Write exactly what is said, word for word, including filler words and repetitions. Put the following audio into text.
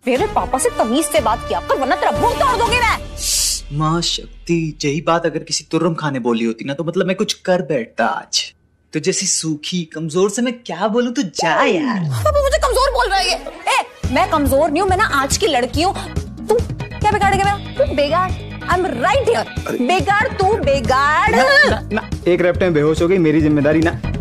मेरे पापा से तमीज से बात किया कर, वरना तेरा मुंह तोड़ दूंगी मैं। माँ शक्ति, यही बात अगर किसी तुर्रम खाने बोली होती ना तो मतलब मैं कुछ कर बैठता आज। तो जैसी सूखी कमजोर से मैं क्या बोलूं, तू जा यार। पापा मुझे कमजोर बोल रहा है ये। ए, मैं कमजोर नहीं हूँ, मैं ना आज की लड़की हूँ। तू क्या बिगाड़ेगा मेरा? तू बेगाड़। I am right here. बेगाड़ तू बेगाड़। ना, ना, एक रैप्ट में बेहोश हो गई, मेरी जिम्मेदारी ना।